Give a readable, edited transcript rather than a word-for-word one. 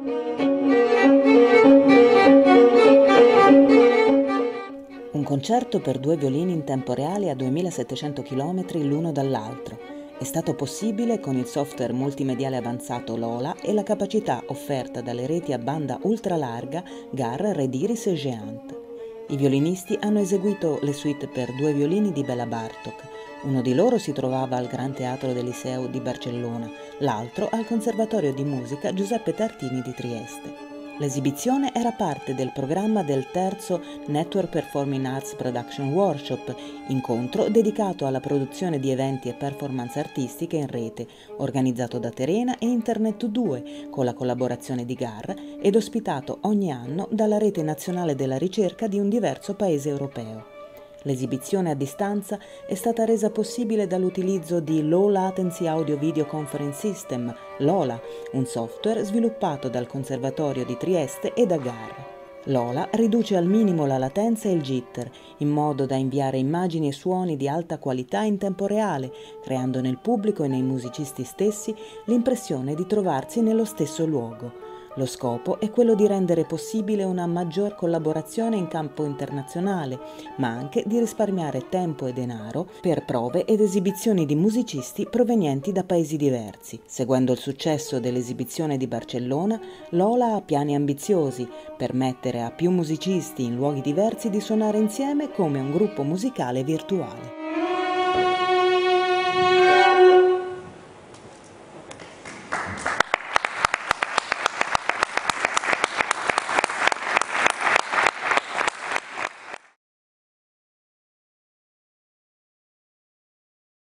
Un concerto per due violini in tempo reale a 2700 km l'uno dall'altro. È stato possibile con il software multimediale avanzato Lola e la capacità offerta dalle reti a banda ultralarga GAR, Rediris e Géant. I violinisti hanno eseguito le suite per due violini di Béla Bartók. Uno di loro si trovava al Gran Teatro del Liceo di Barcellona, l'altro al Conservatorio di Musica Giuseppe Tartini di Trieste. L'esibizione era parte del programma del terzo Network Performing Arts Production Workshop, incontro dedicato alla produzione di eventi e performance artistiche in rete, organizzato da Terena e Internet 2, con la collaborazione di GAR ed ospitato ogni anno dalla Rete Nazionale della Ricerca di un diverso paese europeo. L'esibizione a distanza è stata resa possibile dall'utilizzo di Low Latency Audio Video Conference System, LOLA, un software sviluppato dal Conservatorio di Trieste e da GAR. LOLA riduce al minimo la latenza e il jitter, in modo da inviare immagini e suoni di alta qualità in tempo reale, creando nel pubblico e nei musicisti stessi l'impressione di trovarsi nello stesso luogo. Lo scopo è quello di rendere possibile una maggior collaborazione in campo internazionale, ma anche di risparmiare tempo e denaro per prove ed esibizioni di musicisti provenienti da paesi diversi. Seguendo il successo dell'esibizione di Barcellona, Lola ha piani ambiziosi: permettere a più musicisti in luoghi diversi di suonare insieme come un gruppo musicale virtuale.